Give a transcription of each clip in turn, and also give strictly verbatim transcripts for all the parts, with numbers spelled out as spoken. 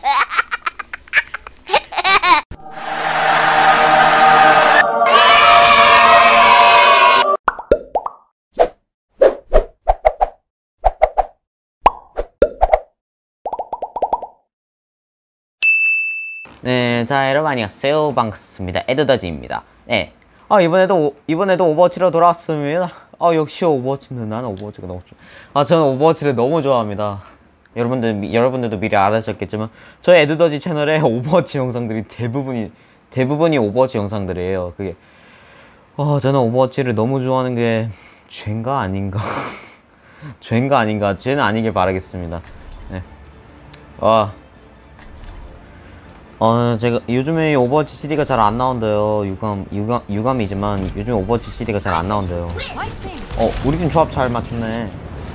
네, 자 여러분 안녕하세요. 반갑습니다. 에드더지입니다. 네, 아 이번에도 오, 이번에도 오버워치로 돌아왔습니다. 아 역시 오버워치는 나는 오버워치가 너무 좋아. 아 저는 오버워치를 너무 좋아합니다. 여러분들 미, 여러분들도 미리 알아셨겠지만 저희 에드더지 채널에 오버워치 영상들이 대부분이 대부분이 오버워치 영상들이에요. 그게 아 저는 오버워치를 너무 좋아하는 게 죄인가 아닌가? 죄인가 아닌가? 죄는 아니길 바라겠습니다. 네, 아. 어, 제가 요즘에 오버워치 씨디가 잘 안 나온대요. 유감, 유감, 유감이지만 요즘에 오버워치 씨디가 잘 안 나온대요. 어, 우리 팀 조합 잘 맞췄네.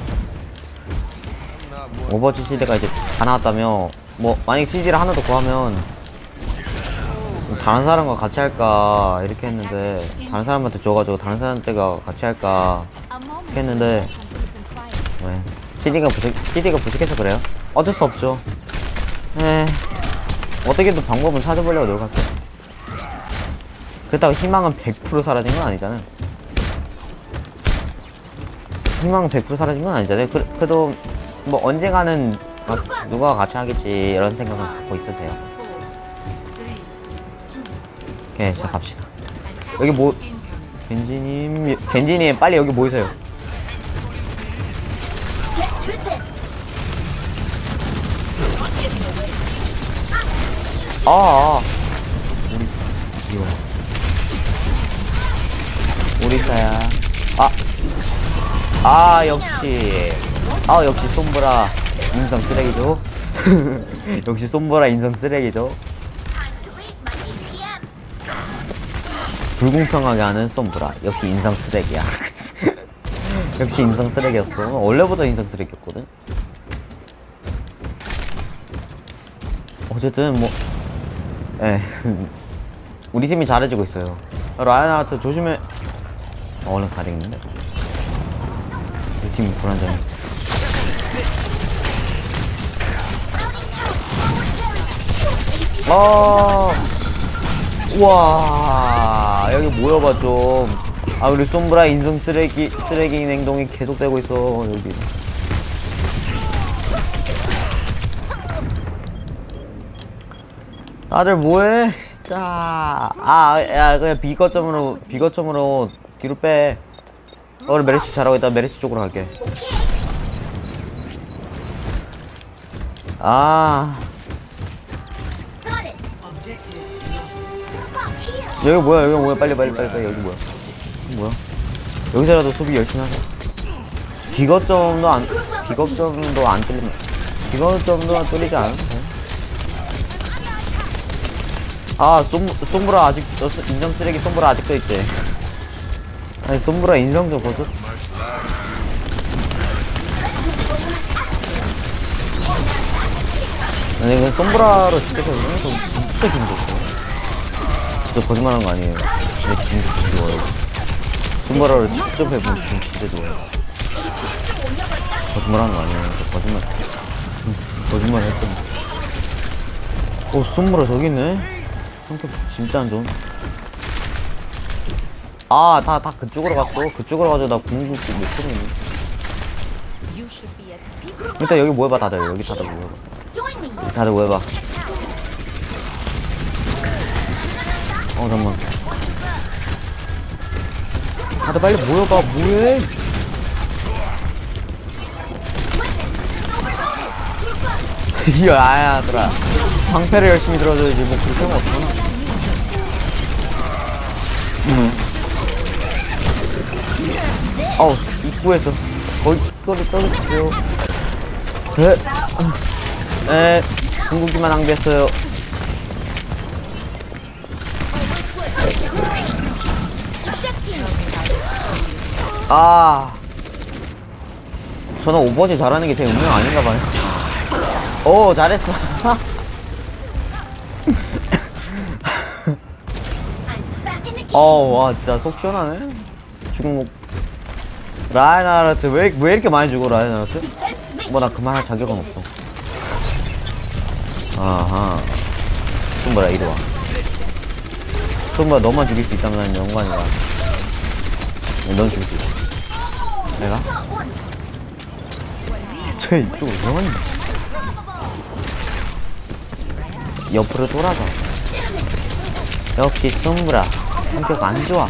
오버워치 씨디가 이제 다 나왔다며. 뭐, 만약 씨디를 하나 더 구하면 뭐 다른 사람과 같이 할까 이렇게 했는데, 다른 사람한테 줘가지고 다른 사람한테가 같이 할까 이렇게 했는데, 네. 씨디가 부족, 씨디가 부족해서 그래요. 어쩔 수 없죠. 네. 어떻게든 방법은 찾아보려고 노력할게요. 그렇다고 희망은 백 퍼센트 사라진 건 아니잖아요. 희망은 백 퍼센트 사라진 건 아니잖아요. 그, 그래도 뭐 언젠가는 막 누가 같이 하겠지 이런 생각은 갖고 있으세요. 오케이, 자 갑시다. 여기 뭐 겐지님, 겐지님 빨리 여기 모이세요. 아, 아. 우리 이거 오리사야. 아, 아 역시, 아 역시 솜브라 인성 쓰레기죠. 역시 솜브라 인성 쓰레기죠. 불공평하게 하는 솜브라 역시 인성 쓰레기야. 역시 인성 쓰레기였어. 원래부터 인성 쓰레기였거든. 어쨌든 뭐. 예. 우리 팀이 잘해주고 있어요. 라이언하트 조심해. 어, 얼른 가야 되겠는데? 우리 팀이 불안정해. 아, 우와, 여기 모여봐 좀. 아, 우리 솜브라 인성 쓰레기 쓰레기인 행동이 계속되고 있어 여기. 다들 뭐해? 자, 아, 야, 그냥 B 거점으로, B 거점으로 뒤로 빼. 어, 그래, 메르시 잘하고 있다. 메르시 쪽으로 갈게. 아. 여기 뭐야, 여기 뭐야. 빨리, 빨리, 빨리, 빨리. 여기 뭐야. 여기 뭐야. 여기서라도 수비 열심히 하자. B 거점도 안, B 거점도 안 뚫리면, B 거점도 안 뚫리지 않아도 돼. 아, 솜, 솜브라 아직, 너 인성 쓰레기 솜브라 아직도 있지. 아니, 솜브라 인성 좀 보죠. 아니, 이건 솜브라로 진짜 해보면 진짜 기분 좋고. 진짜 거짓말 하는 거 아니에요. 근데 진짜 좋아요. 솜브라를 직접 해보면 진짜 좋아요. 거짓말 하는 거 아니에요. 거짓말. 거짓말 했더니. 오, 솜브라 저기 있네? 성격 진짜 안 좋은. 아, 다, 다 그쪽으로 갔어. 그쪽으로 가서 나 궁극기 못 쓰겠네. 일단 여기 모여봐, 다들. 여기 다들 모여봐. 여기 다들 모여봐. 어, 잠깐만. 다들 빨리 모여봐, 뭐해? 이거 아야, 들아. 방패를 열심히 들어줘야지. 뭐 그렇게 하면 어떡하나. 음. 어우, 입구에서 거의 거기 떨어졌어요. 네. 네. 궁극기만 낭비했어요. 아. 저는 오버워치 잘하는 게 제 운명 아닌가 봐요. 오, 잘했어. 어, 와, 진짜 속 시원하네. 지금 뭐 라이언하트 왜, 왜 이렇게 많이 주고 라이언하트? 뭐 나 그만할 자격은 없어. 아하. 솜브라 이리 와. 솜브라 너만 죽일 수 있다면 난 영광이야. 넌 죽일 수 있어. 내가? 저 이쪽으로 왜 옆으로 돌아서. 역시 솜브라 성격 안 좋아.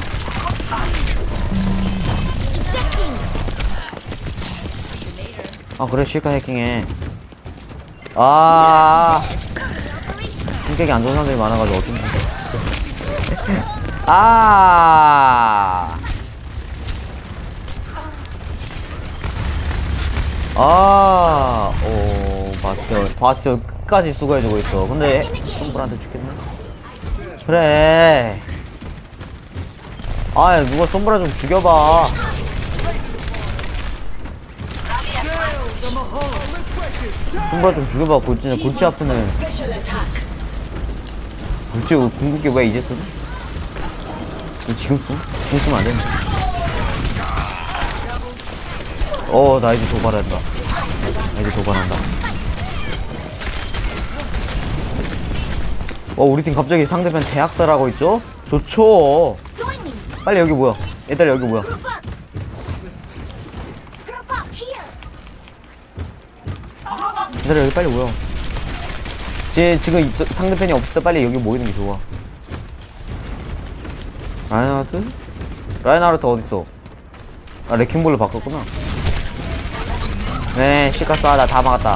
아 그래 실컷 해킹해. 아 성격이 안 좋은 사람들이 많아가지고 어떤 아 아, 오, 바스티온, 바스티온 끝까지 수고해주고 있어. 근데, 솜브라한테 죽겠네? 그래. 아, 누가 솜브라 좀 죽여봐. 솜브라 좀 죽여봐. 골치, 골치 아프네. 골치, 궁극기 왜 이제 쓰지? 지금 쓰? 지금 쓰면 안 되는데. 어, 나 이제 도발한다. 나 이제 도발한다. 어, 우리 팀 갑자기 상대편 대학살하고 있죠? 좋죠. 빨리 여기 뭐야? 얘들 여기 뭐야? 얘들 여기 빨리 모여. 지, 지금 있어, 상대편이 없을 때 빨리 여기 모이는 게 좋아. 라인하르트? 라인하르트 어딨어? 아, 레킹볼로 바꿨구나. 네, 시카스 하다 다 막았다.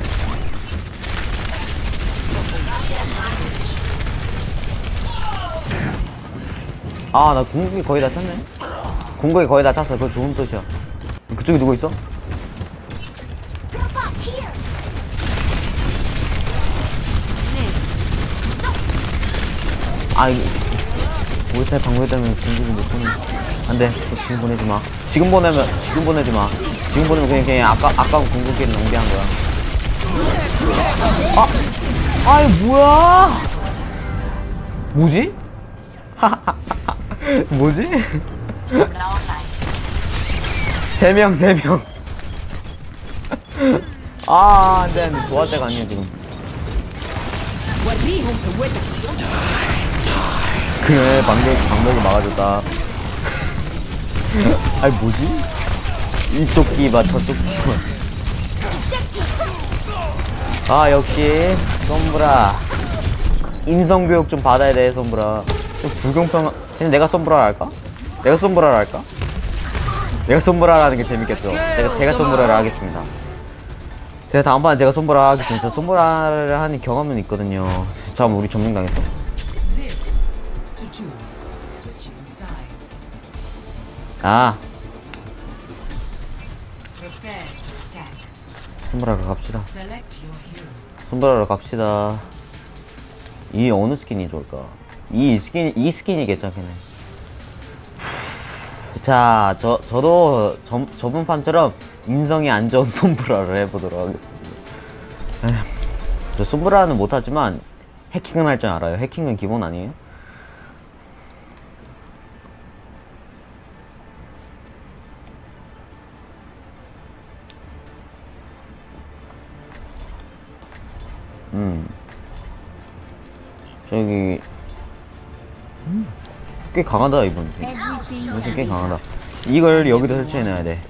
아, 나 궁극기 거의 다 찼네. 궁극기 거의 다 찼어. 그거 좋은 뜻이야. 그쪽에 누구 있어? 아, 이거 월세 방구에 때문에 궁극기 못 보내. 안 돼. 지금 보내지 마. 지금 보내면, 지금 보내지 마. 지금 보내면 그냥, 그냥 아까, 아까운 궁극기를 낭비한 거야. 아! 아이, 뭐야! 뭐지? 뭐지? 세 명, 세 명. 아, 안 돼, 안 돼. 좋아할 때가 아니야, 지금. 그래, 방벽, 방벽이 막아줬다. 아니, 뭐지? 이쪽 끼봐, 저쪽 끼봐. 아, 역시, 솜브라. 인성교육 좀 받아야 돼, 솜브라. 불공평, 그냥 내가 솜브라를 할까? 내가 솜브라를 할까? 내가 솜브라를 하는 게 재밌겠죠? 제가, 제가 솜브라를 하겠습니다. 제가 다음번에 제가 솜브라 하겠습니다. 솜브라를 하는 경험은 있거든요. 잠깐만, 우리 점령당했어. 아. 솜브라로 갑시다. 솜브라로 갑시다. 이 어느 스킨이 좋을까? 이 스킨, 이 스킨이 괜찮겠네. 자, 저, 저도 저, 저번 판처럼 인성이 안 좋은 솜브라를 해보도록 하겠습니다. 에휴, 저 솜브라는 못하지만 해킹은 할 줄 알아요. 해킹은 기본 아니에요? 음. 저기 음. 꽤 강하다 이번 팀. 이번 팀 꽤 강하다. 이걸 여기다 설치해놔야 돼.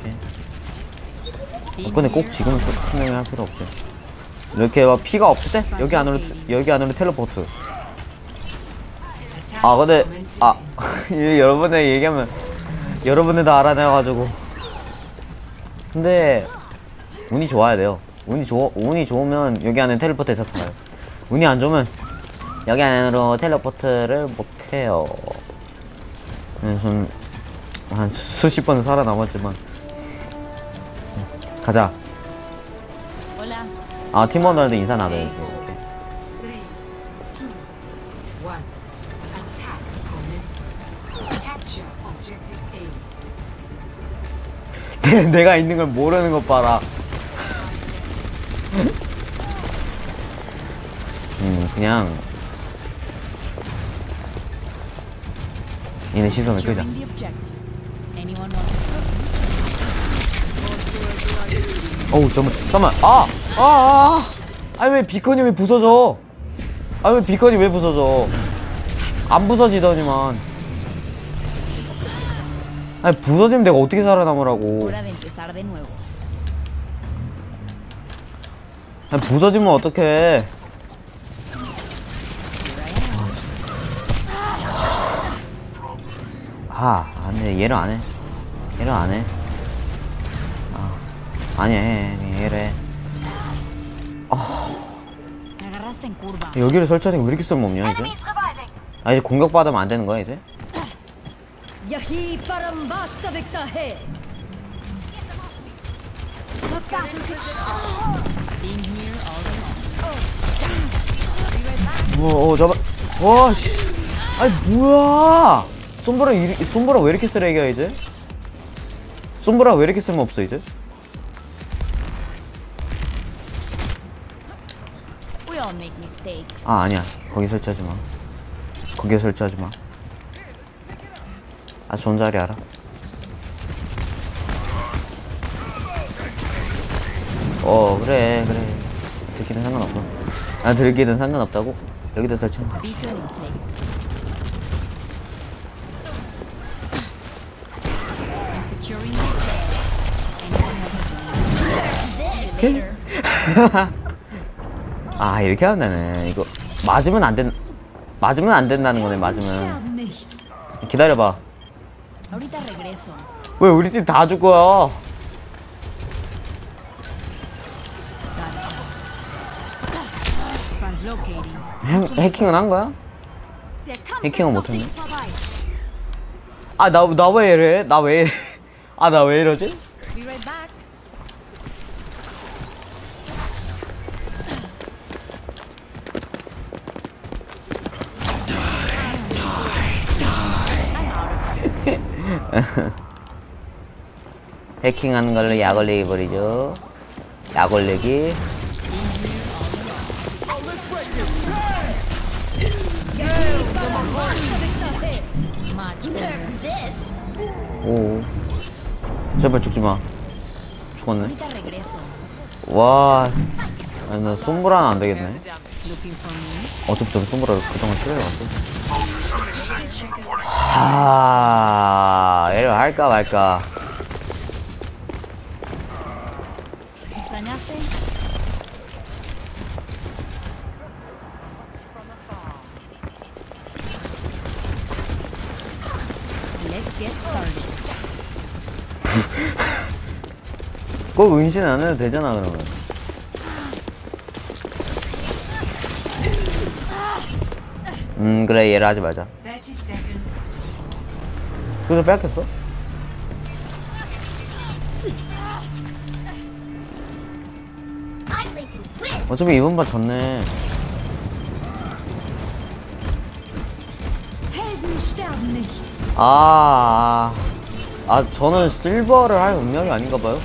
어, 근데 꼭 지금은 투명히 할 필요 없지. 이렇게 막 피가 없을 때 여기 안으로 여기 안으로 텔레포트. 아 근데 아 여러분들 얘기하면 여러분들도 알아내가지고. 근데 운이 좋아야 돼요. 운이 좋 운이 좋으면 여기 안에 텔레포트해서 살아요. 운이 안 좋으면 여기 안으로 텔레포트를 못해요. 전 한 수십 번 살아남았지만. 가자. 아, 팀원들한테 인사 나눠야지. 내가 있는 걸 모르는 것 봐라. 음, 그냥 얘네 시선을 끄자. 어우, 잠깐만, 잠깐만. 아! 아! 아! 아니 왜 비컨이 왜 부서져? 아니 왜 비컨이 왜 부서져? 안 부서지더니만. 아니 부서지면 내가 어떻게 살아남으라고. 아니 부서지면 어떡해. 아 안돼. 얘를 안해. 얘를 안해. 아 아니야 해. 얘를 해. 아 여기를 설치하는 게 왜 이렇게 쓸모없냐 이제? 아 이제 공격받으면 안 되는 거야 이제? 뭐, 어, 잡아. 와, 씨. 아니, 뭐야. 솜브라, 이, 솜브라 왜 이렇게 쓰레기야, 이제? 솜브라 왜 이렇게 쓸모없어, 이제? 아, 아니야. 거기 설치하지 마. 거기에 설치하지 마. 아, 좋은 자리 알아? 어, 그래, 그래. 들기는 상관없어. 아, 들기는 상관없다고? 여기다 설치해. 오케이. 아, 이렇게 하면 되네. 이거 맞으면 안 된, 맞으면 안 된다는 거네. 맞으면. 기다려봐. 왜 우리 팀 다 줄 거야? 해, 해킹은 한 거야? 해킹은 못했네. 아, 나, 나 왜 이래? 나 왜 이래? 아, 나 왜 이러지? 해킹하는 걸로 약 올리기 버리죠. 약 올리기. 오, 제발 죽지 마. 죽었네. 와, 아니, 나 솜브라는 안 되겠네. 어차피 전 솜브라를 그동안 싫어해왔어. 하, 얘를 할까 말까. 꼭 은신 안 해도 되잖아 그러면. 음 그래 얘를 하지 말자. 그래서 뺏겼어? 어차피 이번 판 졌네. 아, 아, 아 저는 실버를 할 운명이 아닌가 봐요.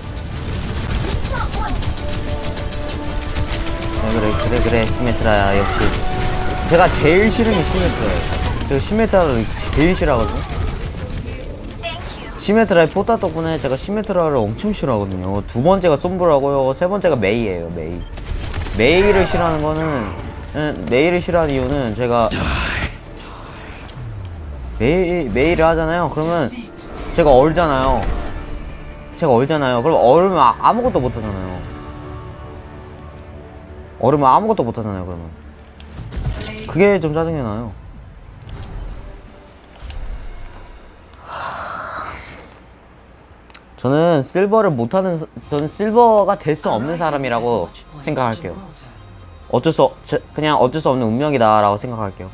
그래 그래 그래 그래 시메트라야. 역시 제가 제일 싫은 게 시메트라예요. 제가 시메트라를 제일 싫어하거든요. 시메트라의 포타 덕분에 제가 시메트라를 엄청 싫어하거든요. 두 번째가 솜브라고요. 세 번째가 메이예요. 메이. 메이를 싫어하는 거는, 메이를 싫어하는 이유는 제가 메이, 메이를 하잖아요. 그러면 제가 얼잖아요. 제가 얼잖아요. 그럼 얼으면 아, 아무것도 못하잖아요. 얼으면 아무것도 못하잖아요. 그러면 그게 좀 짜증이 나요. 저는 실버를 못하는, 저는 실버가 될 수 없는 사람이라고 생각할게요. 어쩔 수, 그냥 어쩔 수 없는 운명이다 라고 생각할게요.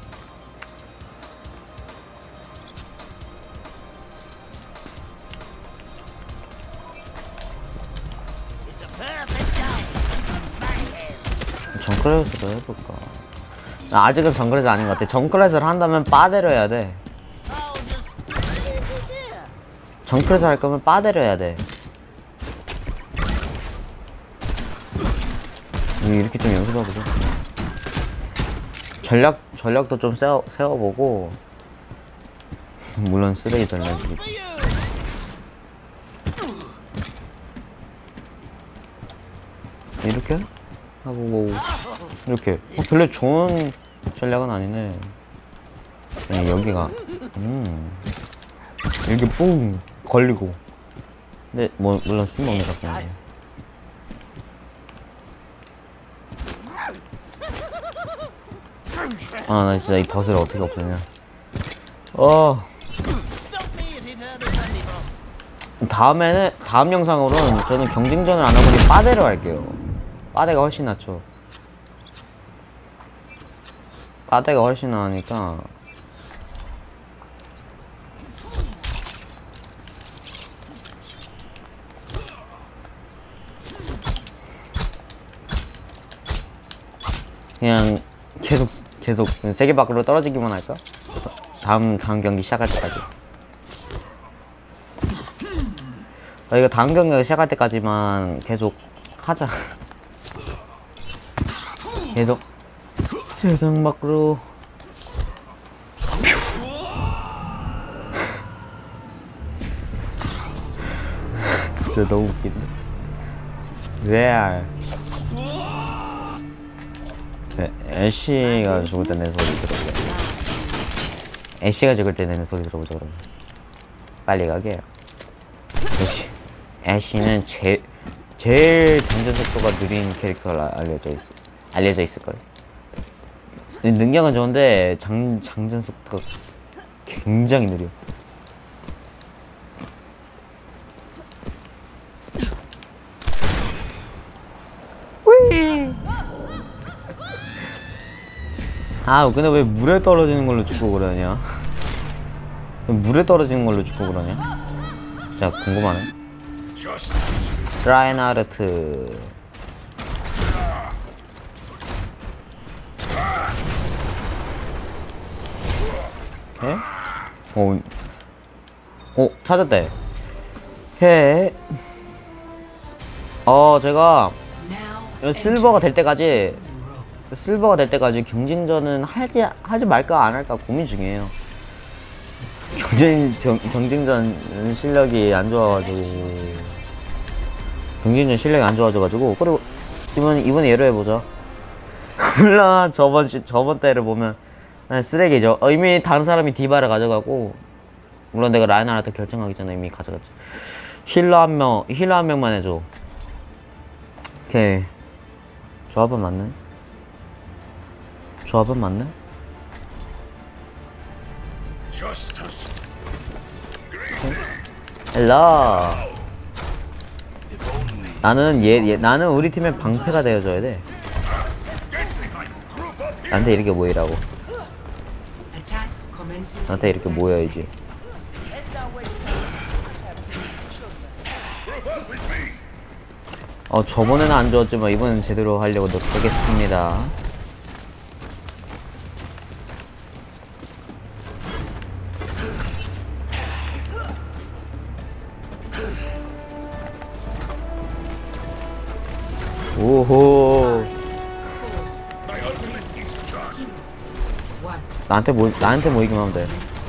정크레스도 해볼까? 나 아직은 정크레스 아닌 것 같아. 정크레스를 한다면 빠데려 해야 돼. 정크레스 할 거면 빠데려 해야 돼. 이렇게 좀 연습해보자. 전략, 전략도 좀 세워, 세워보고. 물론 쓰레기 전략이지. 이렇게? 하고 뭐 이렇게 어, 별로 좋은 전략은 아니네. 네, 여기가 음 이렇게 뿡 걸리고. 근데 뭐 물론 쓸모없는 작품인데. 아 나 진짜 이 덫을 어떻게 없애냐. 어 다음에는 다음 영상으로는 저는 경쟁전을 안 하고 그냥 빠데로 할게요. 빠데가 훨씬 낫죠. 빠데가 훨씬 나으니까. 그냥 계속 계속 세계 밖으로 떨어지기만 할까? 다음 다음 경기 시작할 때까지. 아, 이거 다음 경기가 시작할 때까지만 계속 하자. 계속 세상 밖으로. 진짜 너무 웃긴데. 레알. 네, 애쉬가 죽을 때 내는 소리 들어보자. 애쉬가 죽을 때 내는 소리 들어보자 그러면. 빨리 가게요. 역시 애쉬는 제, 제일 장전 속도가 느린 캐릭터로 알려져 있어. 알려져 있을걸. 능력은 좋은데 장, 장전 속도가 굉장히 느려. 아 근데 왜 물에 떨어지는 걸로 죽고 그러냐? 물에 떨어지는 걸로 죽고 그러냐? 진짜 궁금하네. 라인하르트. 오케이. 어, 어 찾았대. 해. 어 제가 실버가 될 때까지 실버가 될 때까지 경쟁전은 하지 하지 말까 안 할까 고민 중이에요. 경쟁 경, 경쟁전 실력이 안 좋아가지고 경쟁전 실력이 안 좋아져가지고. 그리고 이번 이번에 예로 해보자. 물론 저번 시, 저번 때를 보면 쓰레기죠. 어, 이미 다른 사람이 디바를 가져가고, 물론 내가 라인하르트 결정하기 전에 이미 가져갔지. 힐러 한 명, 힐러 한 명만 해줘. 오케이. 조합은 맞네. 조합은 맞네. 헬라. 나는 얘, 얘 나는 우리 팀의 방패가 되어줘야 돼. 나한테 이렇게 모이라고. 나한테 이렇게 모여야지. 어 저번에는 안 좋았지만 이번엔 제대로 하려고 노력하겠습니다. 오호. 나한테 모 나한테 모이기만 하면 돼.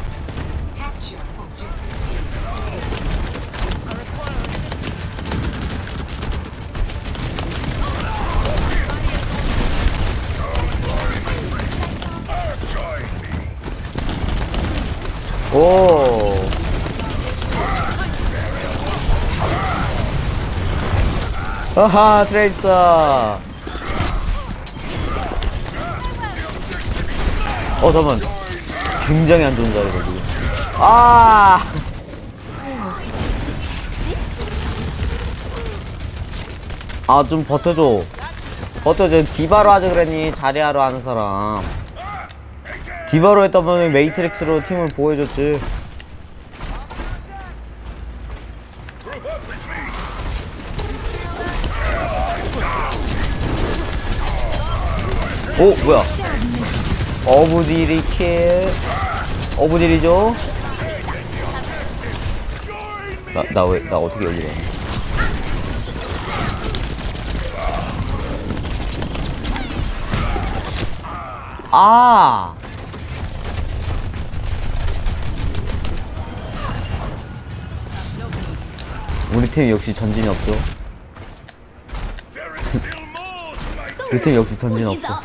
오. 아하 트레이서. 어 잠깐만. 굉장히 안 좋은 자리다 지금. 아. 아 좀 버텨줘. 버텨줘. 디바로 하자 그랬니? 자리하러 하는 사람. 디바로 했다면 메이트릭스로 팀을 보호해줬지. 오 뭐야. 어부디리 킬. 어부디리죠? 나, 나 왜, 나 어떻게 여기로 왔니? 아! 우리 팀 역시 전진이 없죠? 그 팀 역시 전진 없어.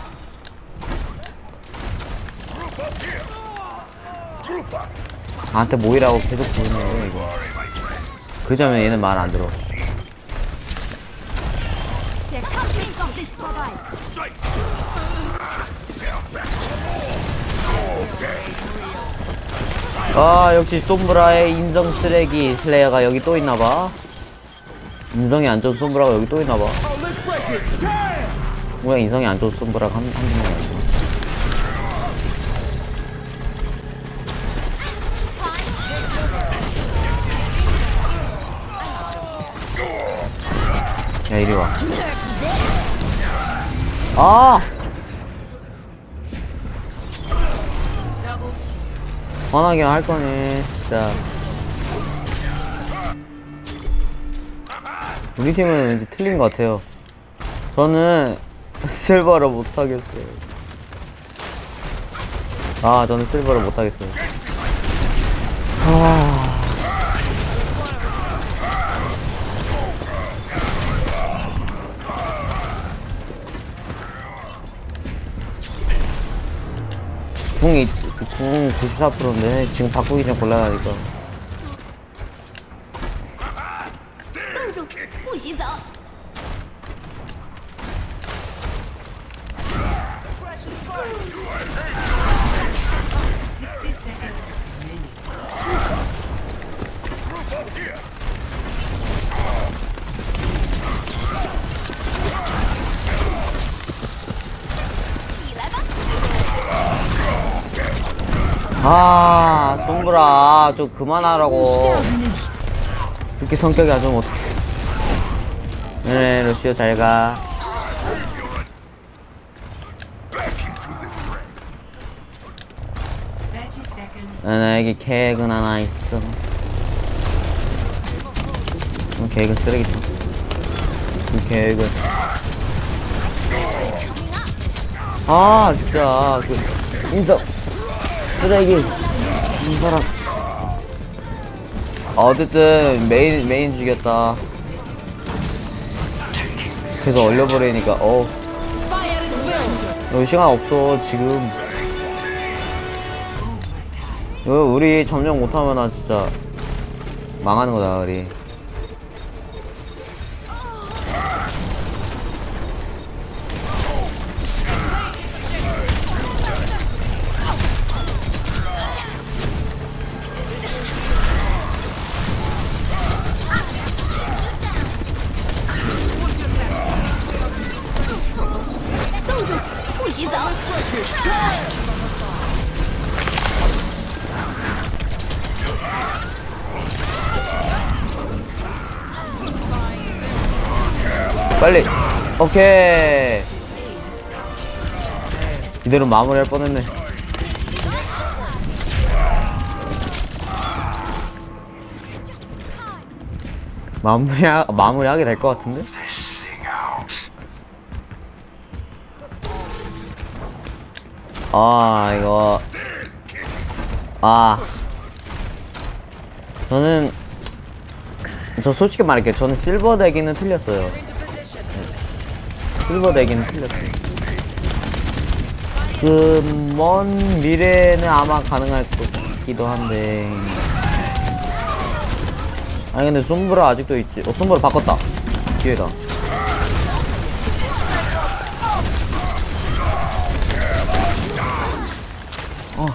나한테 모이라고 계속 부르네 이거. 그러자면 얘는 말 안 들어. 아 역시 솜브라의 인성 쓰레기 플레이어가 여기 또 있나봐. 인성이 안 좋은 솜브라가 여기 또 있나봐. 뭐야 인성이 안 좋은 솜브라가 한, 한두 명이 아니고. 야 이리와. 아! 화나게 할 거네 진짜. 우리 팀은 왠지 틀린 것 같아요. 저는 실버를 못하겠어요. 아 저는 실버를 못하겠어요. 아... 궁이 궁 구십사 퍼센트인데 지금 바꾸기 좀 곤란하니까. 아, 솜브라 좀 그만하라고. 그렇게 성격이 안 좋으면 어떡해. 네, 루시오 잘가. 아, 나에게 계획은 하나 있어. 그 계획은 쓰레기다. 그 계획은 아 진짜 그 인성 쓰레기 이 사람. 어쨌든 메인 메인 죽였다. 계속 얼려버리니까 어 여기 시간 없어 지금. 이거 우리 점령 못하면 나 진짜 망하는 거다 우리. 빨리. 오케이. 이대로 마무리할 뻔했네. 마무리 마무리하게 될 것 같은데? 아 이거 아 저는 저 솔직히 말할게요. 저는 실버 대기는 틀렸어요. 네. 실버 대기는 틀렸어요. 그 먼 미래는 아마 가능할 것 같기도 한데. 아니 근데 솜브라 아직도 있지. 어 솜브라 바꿨다. 기회다. 어.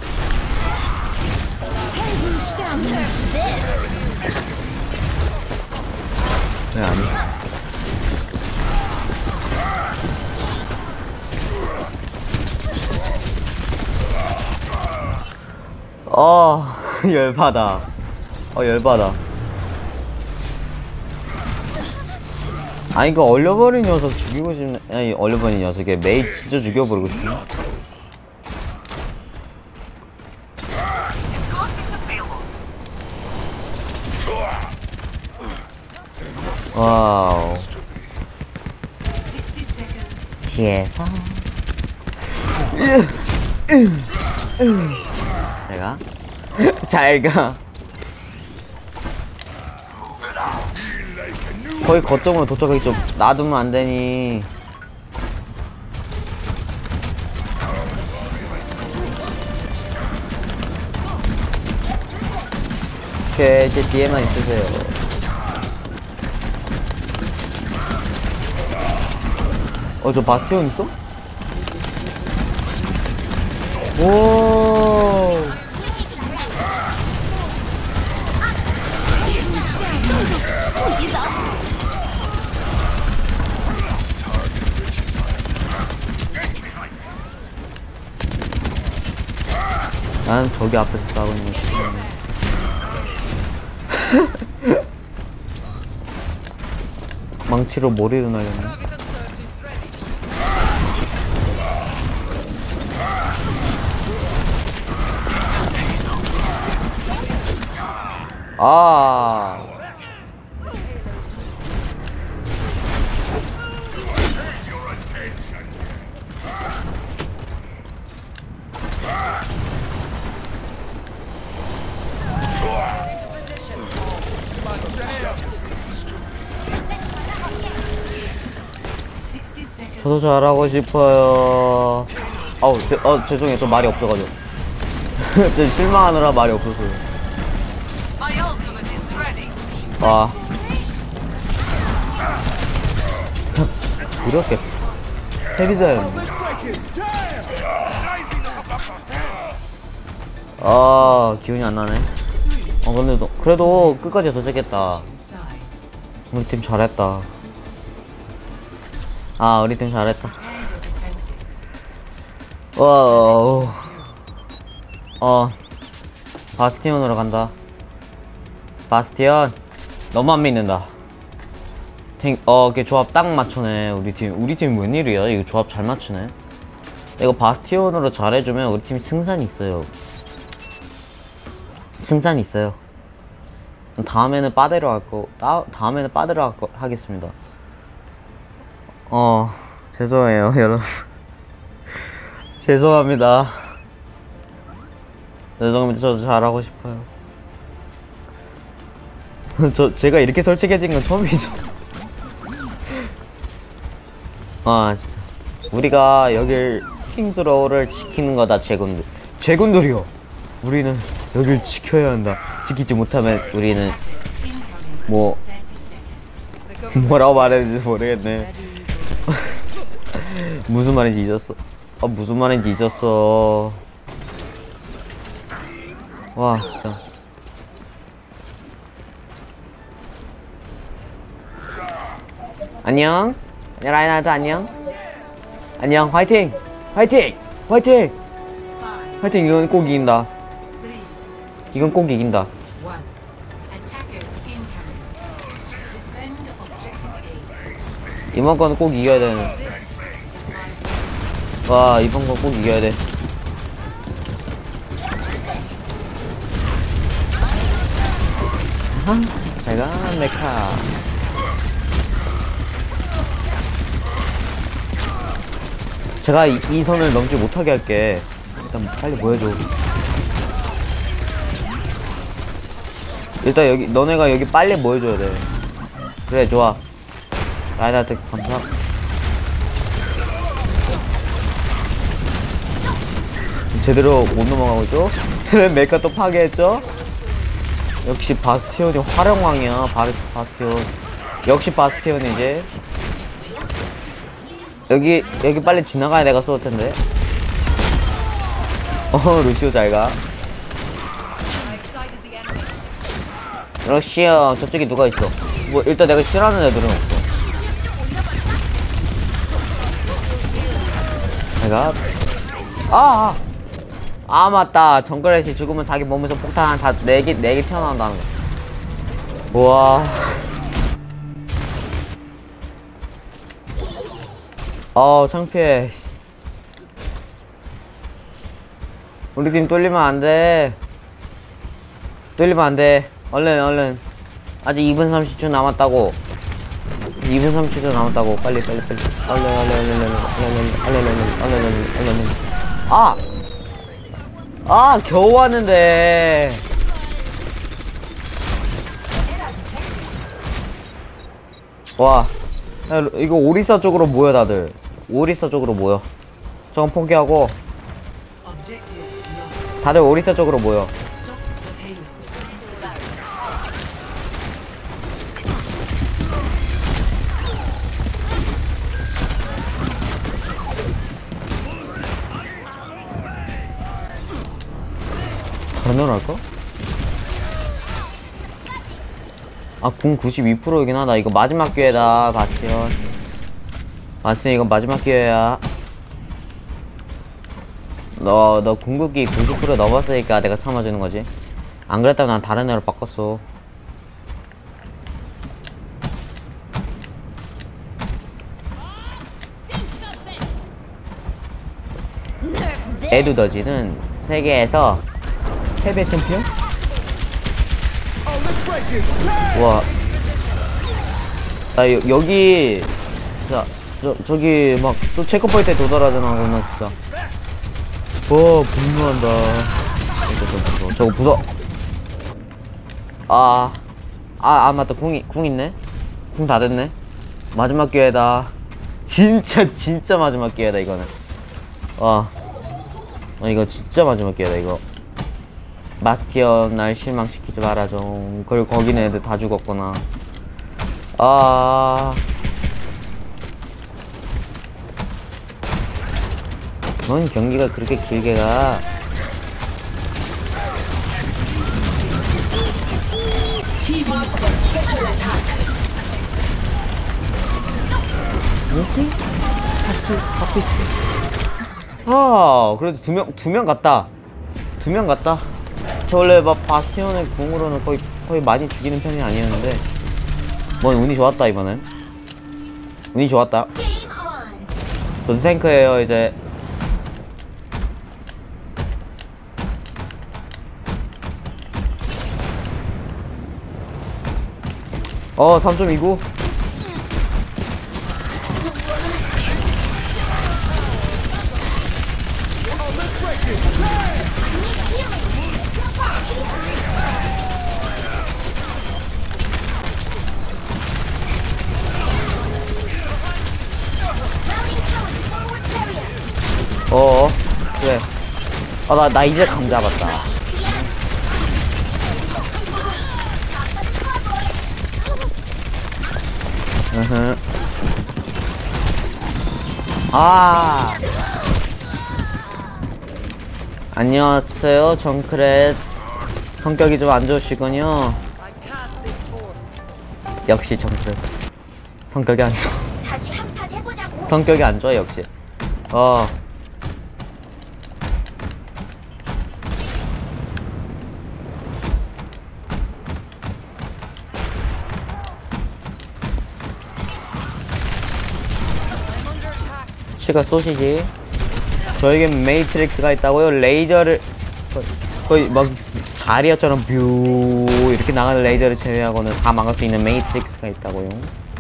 왜 안 했어? 어 열받아. 어 열받아. 아니 그 얼려버린 녀석 죽이고 싶네. 아니 얼려버린 녀석에 메이 진짜 죽여버리고 싶네. 와우. 뒤에서 잘가 잘가. 거의 거점으로 도착하기 좀 놔두면 안되니. 오케이, 제 뒤에만 있으세요. 어, 저 바스티온 있어? 오. 난 저기 앞에서 싸우고 있는 거지. 망치로 머리를 날렸네. 아. 저도 잘하고 싶어요. 아우, 제, 어, 죄송해요. 저 말이 없어가지고. 저 실망하느라 말이 없었어요. 와. 이렇게 헤비자였네. 아, 기운이 안 나네. 어, 근데 너, 그래도 끝까지 도착했다. 우리 팀 잘했다. 아, 우리 팀 잘했다. 어, 어, 바스티온으로 간다. 바스티온, 너만 믿는다. 탱, 어, 걔 조합 딱 맞추네. 우리 팀, 우리 팀 웬일이야? 이거 조합 잘 맞추네. 이거 바스티온으로 잘해주면 우리 팀 승산이 있어요. 승산이 있어요. 다음에는 빠데로 할 거, 다, 다음에는 빠데로 할 거, 하겠습니다. 어, 죄송해요, 여러분. 죄송합니다. 죄송합니다. 저도 잘하고 싶어요. 저, 제가 이렇게 솔직해진 건 처음이죠. 아, 진짜. 우리가 여길, 킹스로우를 지키는 거다, 제군들. 제군들이요! 우리는 여길 지켜야 한다. 지키지 못하면 우리는, 뭐, 뭐라고 말해야 되는지 모르겠네. 무슨 말인지 잊었어. 아, 무슨 말인지 잊었어. 와, 진짜. 안녕. 안녕, 라인하르트 안녕. 안녕, 화이팅! 화이팅! 화이팅! 화이팅, 이건 꼭 이긴다. 이건 꼭 이긴다. 이번 거는 꼭 이겨야 되는. 와, 이번 거 꼭 이겨야 돼. 아하, 잘가, 메카. 제가 이, 이 선을 넘지 못하게 할게. 일단 빨리 보여줘. 일단 여기, 너네가 여기 빨리 모여줘야 돼. 그래, 좋아. 라인하르트 감사. 제대로 못 넘어가고 있죠? 메카 또 파괴했죠? 역시 바스티온이 활용왕이야. 바르, 바스티온. 역시 바스티온이지. 여기, 여기 빨리 지나가야 내가 쏠 텐데. 어, 루시오 잘 가. 러시아, 저쪽에 누가 있어? 뭐, 일단 내가 싫어하는 애들은 없어. 내가, 아! 아, 맞다. 정글애쉬 죽으면 자기 몸에서 폭탄 다 네 개, 네 개 튀어나온다는 거. 우와. 어우, 창피해. 우리 팀 뚫리면 안 돼. 뚫리면 안 돼. 얼른, 얼른. 아직 이 분 삼십 초 남았다고. 이 분 삼십 초 남았다고. 빨리, 빨리, 빨리. 얼른, 얼른, 얼른, 얼른, 얼른, 얼른, 얼른, 얼른, 얼른, 얼른. 아! 아, 겨우 왔는데. 와. 야, 이거 오리사 쪽으로 모여, 다들. 오리사 쪽으로 모여. 저건 포기하고. 다들 오리사 쪽으로 모여. 가능할까? 아, 궁 구십이 퍼센트이긴 하다. 이거 마지막 기회다, 바스티온. 바스티온, 이거 마지막 기회야. 너, 너 궁극기 구십 퍼센트 넘었으니까 내가 참아주는 거지. 안 그랬다면 난 다른 애로 바꿨어. 에두더지는 세계에서 패배 챔피언? 와. 나 여, 여기 자, 저, 저기 막 또 체크포인트에 도달하잖아. 그러나 진짜 와 분노한다. 저거, 저거 부숴. 아, 아, 아 맞다. 궁이, 궁 있네. 궁 다 됐네. 마지막 기회다. 진짜 진짜 마지막 기회다 이거는. 와, 아, 이거 진짜 마지막 기회다 이거. 바스티온 날 실망시키지 마라 좀. 그리고 거기는 애들 다 죽었구나. 아, 뭔 경기가 그렇게 길게 가. 뭐지? 하트, 하트. 아, 그래도 두 명, 두 명 갔다. 두 명 갔다. 저 원래 막 바스티온의 궁으로는 거의, 거의 많이 죽이는 편이 아니었는데. 뭔 운이 좋았다, 이번엔. 운이 좋았다. 저도 탱크예요, 이제. 어, 삼 점 이구. 어어, 그래. 아, 나, 나 이제 감 잡았다. 으흠. 아. 안녕하세요, 정크렛. 성격이 좀 안 좋으시군요. 역시 정크렛. 성격이 안 좋아. 성격이 안 좋아, 역시. 어. 치가 쏘시지. 저에겐 메이트릭스가 있다고요. 레이저를 거의, 거의 막 자리아처럼 뷰 이렇게 나가는 레이저를 제외하고는 다 막을 수 있는 메이트릭스가 있다고요.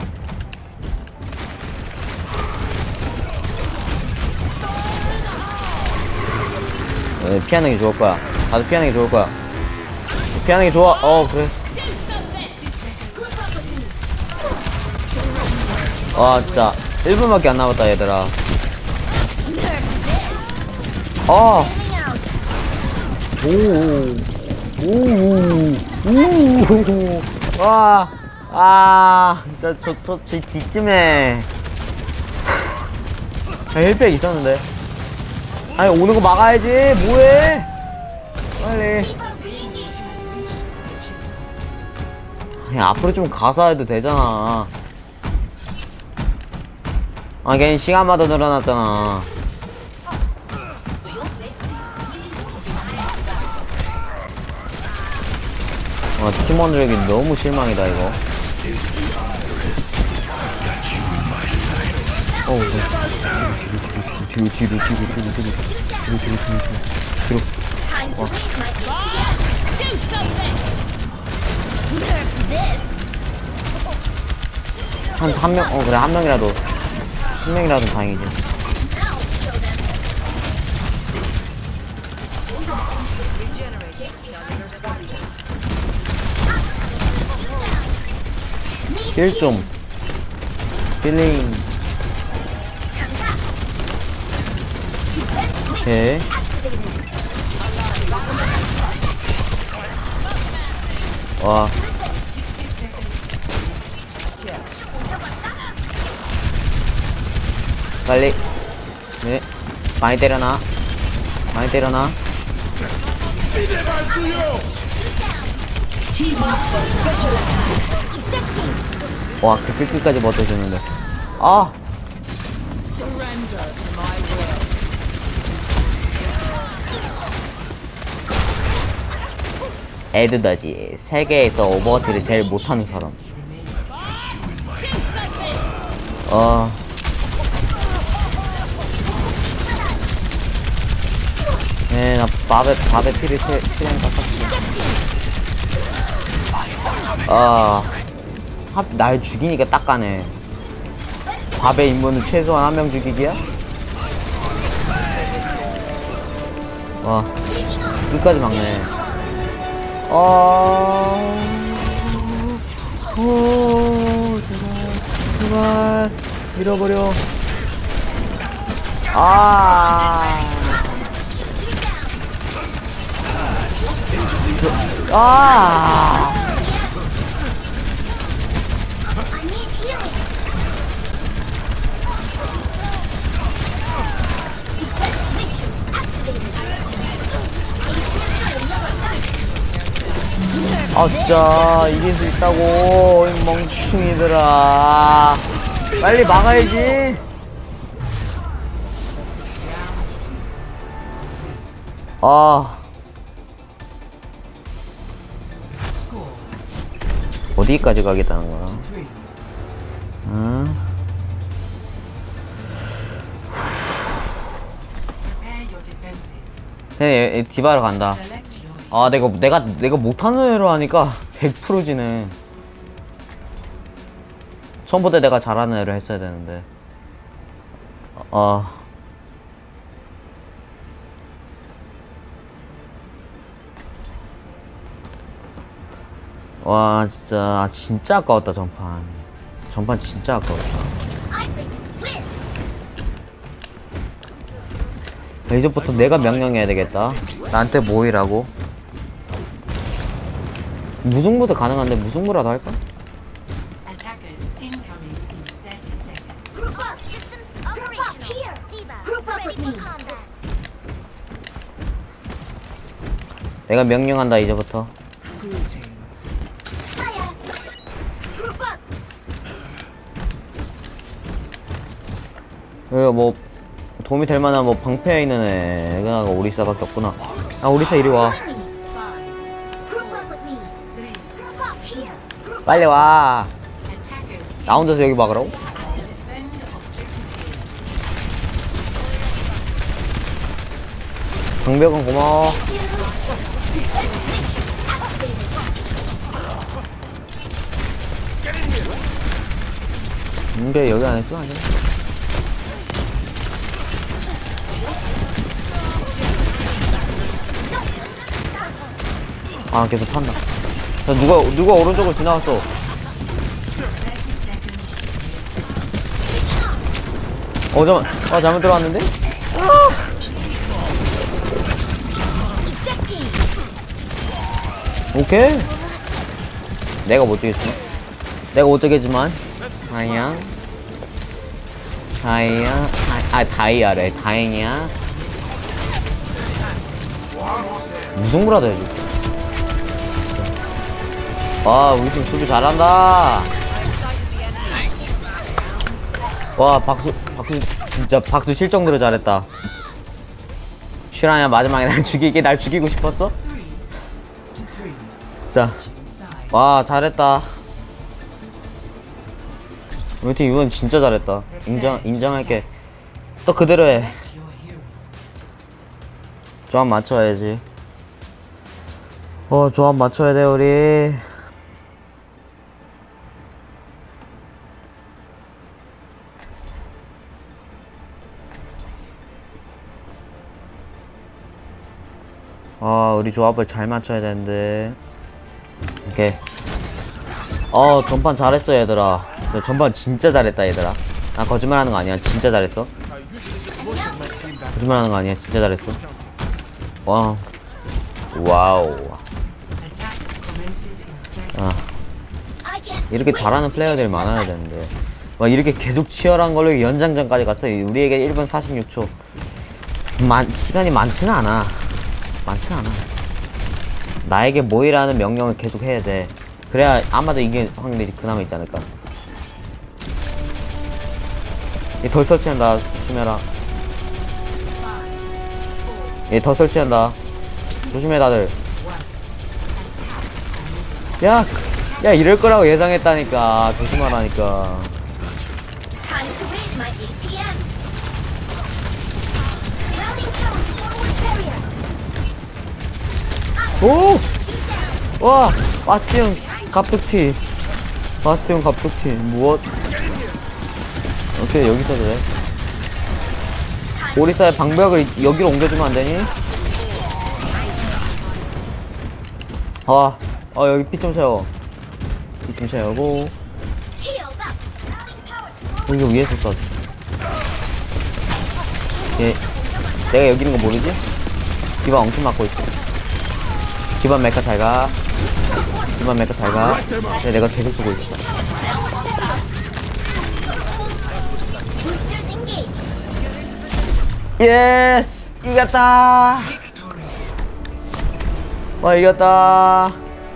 네, 피하는 게 좋을 거야. 다들 피하는 게 좋을 거야. 피하는 게 좋아. 어, 그래. 와, 진짜 일 분밖에 안 남았다, 얘들아. 아. 오. 오. 오. 와. 아. 진짜 저, 저, 저 뒤쯤에. 아, 힐백 있었는데. 아니, 오는 거 막아야지. 뭐해? 빨리. 아니, 앞으로 좀 가서 해도 되잖아. 아, 걔는 시간마다 늘어났잖아. 아, 팀원들에게 너무 실망이다, 이거. 어우, 뒤로, 뒤로, 뒤로, 뒤로, 뒤로, 뒤로, 뒤로, 뒤로, 뒤로, 뒤로, 뒤로. 한, 한 명, 어, 그래, 한 명이라도. 한 명이라도 다행이지. 힐 좀. 힐링. 오케이. 와. 빨리. 네. 많이 때려놔. 많이 때려놔. 와, 그 끝까지 버텨주는데. 아! 에드더지. 세계에서 오버워치를 제일 못하는 사람. 어. 네, 나 밥에, 밥에 피를 치레는 닦았지. 아. 날 죽이니까 딱 가네. 밥의 임무는 최소한 한 명 죽이기야? 와. 끝까지 막네. 아. 오, 제발. 제발. 밀어버려. 아. 아. 아 진짜 이길 수 있다고 이 멍충이들아. 빨리 막아야지. 아 어디까지 가겠다는 거야? 응? 네, 디바로 간다. 아, 내가 내가 내가 못하는 애로 하니까 백 퍼센트 지네. 처음부터 내가 잘하는 애로 했어야 되는데. 어. 와, 진짜 진짜 아까웠다 전판. 전판 진짜 아까웠다. 이제부터 내가 명령해야 되겠다. 나한테 모이라고. 무승부도 가능한데 무승부라도 할까? 내가 명령한다 이제부터. 이거 뭐 도움이 될 만한 뭐 방패에 있는 애가 오리사밖에 없구나. 아, 오리사 이리 와. 빨리 와. 나 혼자서 여기 막으라고? 방벽은 고마워. 근데 여기 안에 쓰면 안 되나? 아, 계속 판다. 자, 누가 누가 오른쪽으로 지나갔어. 어, 잠깐. 아, 잘못 들어왔는데? 오케이. 내가 못 죽였지. 내가 못 죽였지만. 다이아. 다이아. 아, 다이아래. 다행이야. 무승부라도 해줘. 와, 우리 팀 수비 잘한다. 와, 박수, 박수, 진짜 박수 칠 정도로 잘했다. 실화냐, 마지막에 날 죽이게, 날 죽이고 싶었어? 자, 와, 잘했다. 우리 팀 이건 진짜 잘했다. 인정, 인정할게. 또 그대로 해. 조합 맞춰야지. 어, 조합 맞춰야 돼, 우리. 아, 우리 조합을 잘 맞춰야 되는데. 오케이. 어, 전판 잘했어, 얘들아. 저 전판 진짜 잘했다, 얘들아. 나 거짓말 하는 거 아니야. 진짜 잘했어. 거짓말 하는 거 아니야. 진짜 잘했어. 와. 와우. 아. 이렇게 잘하는 플레이어들이 많아야 되는데. 막 이렇게 계속 치열한 걸로 연장전까지 갔어. 우리에게 일 분 사십육 초. 만, 시간이 많지는 않아. 많지는 않아. 나에게 모이라는 명령을 계속 해야 돼. 그래야 아마도 이게 확률이 그나마 있지 않을까. 얘 덜 설치한다. 조심해라. 얘 더 설치한다. 조심해 다들. 야, 야 이럴 거라고 예상했다니까. 조심하라니까. 오! 와! 바스티온 갑툭튀. 바스티온 갑툭튀. 무엇? 오케이, 여기 있어도 돼. 오리사의 방벽을 여기로 옮겨주면 안 되니? 아, 어, 여기 피 좀 채워. 피 좀 채우고. 어, 이거 위에서 써. 얘, 내가 여기 있는 거 모르지? 디바 엄청 맞고 있어. 기반 메카 잘 가. 기반 메카 잘 가. 네, 내가 계속 쓰고 있어. 예스! 이겼다! 와, 이겼다!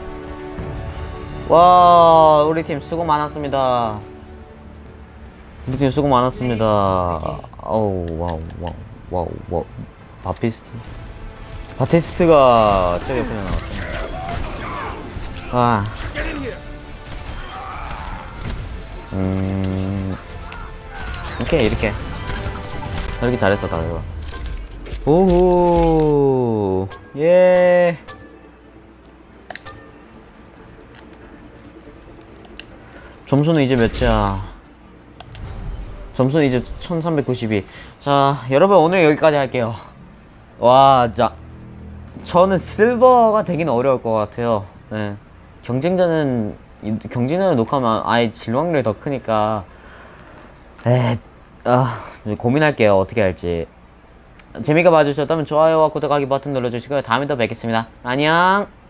와, 우리 팀 수고 많았습니다. 우리 팀 수고 많았습니다. 어우, 와우, 와우, 와우, 와우. 바피스트. 바티스트가 제일 옆에 나왔어. 아. 음. 오케이, 이렇게. 이렇게 잘했어, 다들. 오호. 예. 점수는 이제 몇이야? 점수는 이제 천삼백구십이. 자, 여러분, 오늘 여기까지 할게요. 와, 자. 저는 실버가 되긴 어려울 것 같아요. 네. 경쟁자는, 경쟁자를 녹화하면 아예 질 확률이 더 크니까. 에, 아, 고민할게요. 어떻게 할지. 재미가 봐주셨다면 좋아요와 구독하기 버튼 눌러주시고요. 다음에 또 뵙겠습니다. 안녕!